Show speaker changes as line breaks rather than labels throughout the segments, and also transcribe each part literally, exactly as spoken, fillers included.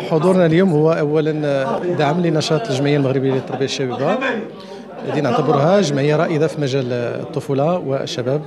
حضورنا اليوم هو اولا دعم لنشاط الجمعيه المغربيه للتربيه الشبيبه التي نعتبرها جمعيه رائده في مجال الطفوله والشباب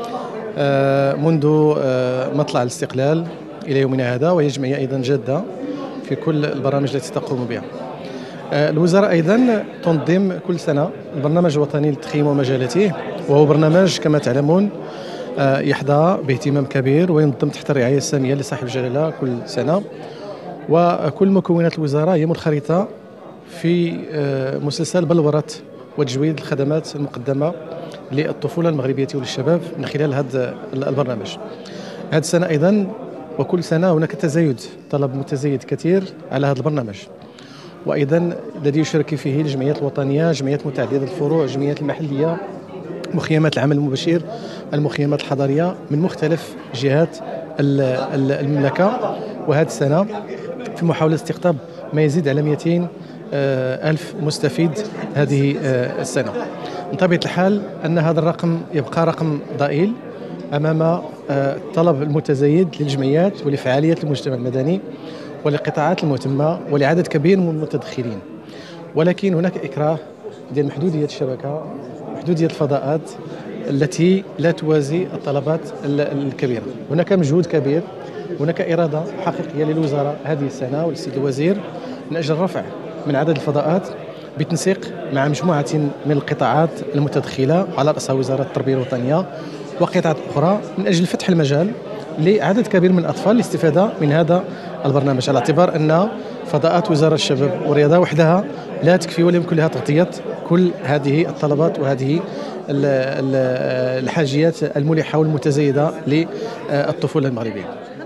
منذ مطلع الاستقلال الى يومنا هذا، وهي جمعيه ايضا جاده في كل البرامج التي تقوم بها. الوزاره ايضا تنظم كل سنه البرنامج الوطني للتخييم ومجالاته، وهو برنامج كما تعلمون يحظى باهتمام كبير وينظم تحت الرعايه الساميه لصاحب الجلاله كل سنه، وكل مكونات الوزاره هي منخرطه في مسلسل بلوره وتجويد الخدمات المقدمه للطفوله المغربيه وللشباب من خلال هذا البرنامج. هذه السنه ايضا وكل سنه هناك تزايد، طلب متزايد كثير على هذا البرنامج، وايضا الذي يشارك فيه الجمعيات الوطنيه، جمعيات متعدده الفروع، الجمعيات المحليه، مخيمات العمل المباشر، المخيمات الحضريه من مختلف جهات المملكه. وهذه السنه في محاوله استقطاب ما يزيد على مئتين ألف مستفيد هذه السنه. من طبيعه الحال ان هذا الرقم يبقى رقم ضئيل امام الطلب المتزايد للجمعيات ولفعاليات المجتمع المدني وللقطاعات المهتمه ولعدد كبير من المتدخلين، ولكن هناك اكراه ديال محدوديه الشبكه، محدوديه الفضاءات التي لا توازي الطلبات الكبيره. هناك مجهود كبير، هناك اراده حقيقيه للوزاره هذه السنه وللسيد الوزير من اجل الرفع من عدد الفضاءات بالتنسيق مع مجموعه من القطاعات المتدخله على راسها وزاره التربيه الوطنيه وقطاعات اخرى من اجل فتح المجال لعدد كبير من الاطفال للاستفاده من هذا البرنامج، على اعتبار ان فضاءات وزاره الشباب والرياضه وحدها لا تكفي ولا يمكن لها تغطيه كل هذه الطلبات وهذه الحاجيات الملحه والمتزايده للطفوله المغربيه.